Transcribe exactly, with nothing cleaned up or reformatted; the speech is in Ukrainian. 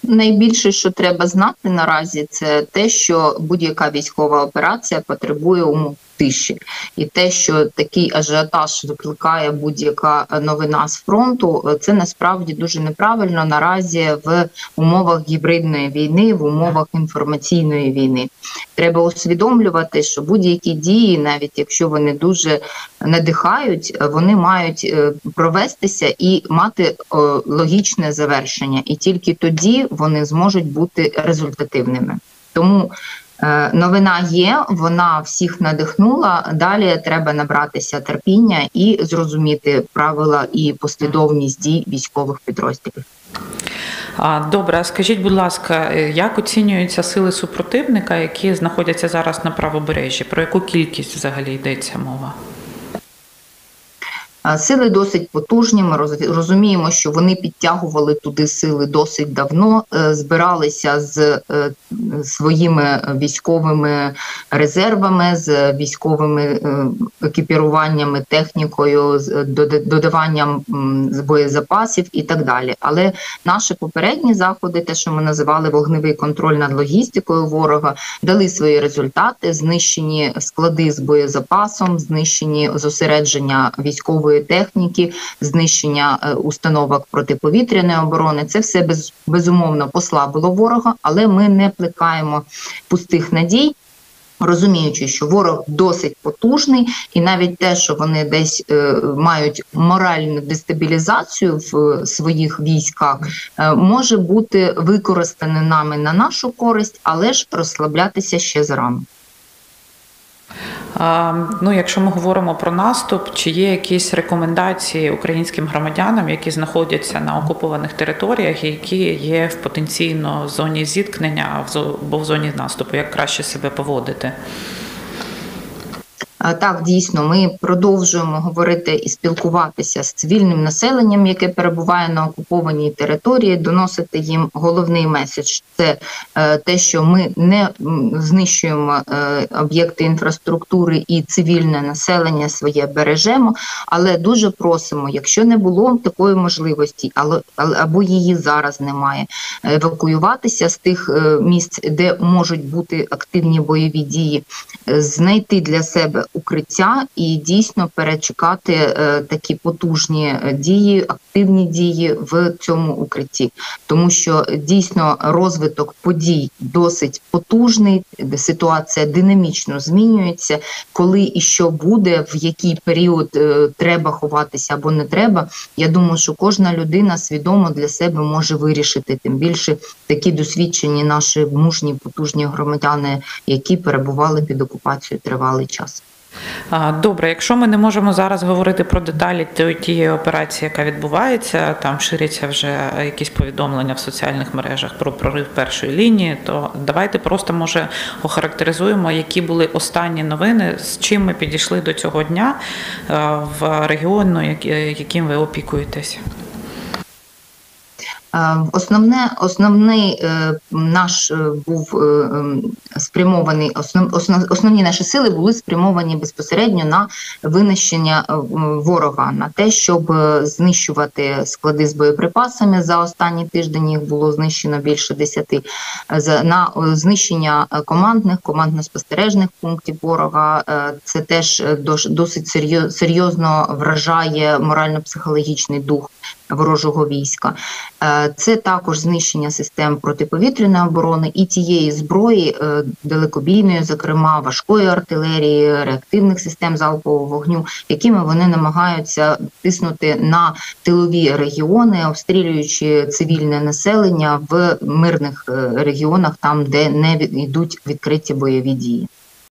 Найбільше, що треба знати наразі, це те, що будь-яка військова операція потребує умов тиші. І те, що такий ажіотаж викликає будь-яка новина з фронту, це насправді дуже неправильно наразі в умовах гібридної війни, в умовах інформаційної війни. Треба усвідомлювати, що будь-які дії, навіть якщо вони дуже надихають, вони мають провестися і мати логічне завершення. І тільки тоді вони зможуть бути результативними. Тому новина є, вона всіх надихнула, далі треба набратися терпіння і зрозуміти правила і послідовність дій військових підрозділів. Добре, а скажіть, будь ласка, як оцінюються сили супротивника, які знаходяться зараз на правобережжі? Про яку кількість взагалі йдеться мова? Сили досить потужні, ми розуміємо, що вони підтягували туди сили досить давно, збиралися з своїми військовими резервами, з військовими екіпіруваннями, технікою, з додаванням боєзапасів і так далі. Але наші попередні заходи, те, що ми називали вогневий контроль над логістикою ворога, дали свої результати, знищені склади з боєзапасом, знищені зосередження військової техніки, знищення установок протиповітряної оборони. Це все без, безумовно послабило ворога, але ми не плекаємо пустих надій, розуміючи, що ворог досить потужний, і навіть те, що вони десь е, мають моральну дестабілізацію в своїх військах, е, може бути використане нами на нашу користь, але ж розслаблятися ще зарано. Ну, якщо ми говоримо про наступ, чи є якісь рекомендації українським громадянам, які знаходяться на окупованих територіях, які є в потенційно зоні зіткнення або в зоні наступу, як краще себе поводити? Так, дійсно, ми продовжуємо говорити і спілкуватися з цивільним населенням, яке перебуває на окупованій території, доносити їм головний меседж – це те, що ми не знищуємо об'єкти інфраструктури і цивільне населення своє бережемо, але дуже просимо, якщо не було такої можливості, або її зараз немає, евакуюватися з тих місць, де можуть бути активні бойові дії, знайти для себе укриття і дійсно перечекати е, такі потужні дії, активні дії в цьому укритті. Тому що дійсно розвиток подій досить потужний, ситуація динамічно змінюється. Коли і що буде, в який період е, треба ховатися або не треба, я думаю, що кожна людина свідомо для себе може вирішити. Тим більше такі досвідчені наші мужні, потужні громадяни, які перебували під окупацією тривалий час. Добре, якщо ми не можемо зараз говорити про деталі тієї операції, яка відбувається, там ширяться вже якісь повідомлення в соціальних мережах про прорив першої лінії, то давайте просто, може, охарактеризуємо, які були останні новини, з чим ми підійшли до цього дня в регіону, яким ви опікуєтесь. Основне, основний е, наш був е, спрямований, основ, основ, основні наші сили були спрямовані безпосередньо на винищення ворога, на те, щоб знищувати склади з боєприпасами. За останній тиждень їх було знищено більше десяти, на знищення командних, командно-спостережних пунктів ворога. Це теж досить серйозно вражає морально-психологічний дух ворожого війська. Це також знищення систем протиповітряної оборони і тієї зброї, далекобійної, зокрема, важкої артилерії, реактивних систем залпового вогню, якими вони намагаються тиснути на тилові регіони, обстрілюючи цивільне населення в мирних регіонах, там, де не йдуть відкриті бойові дії.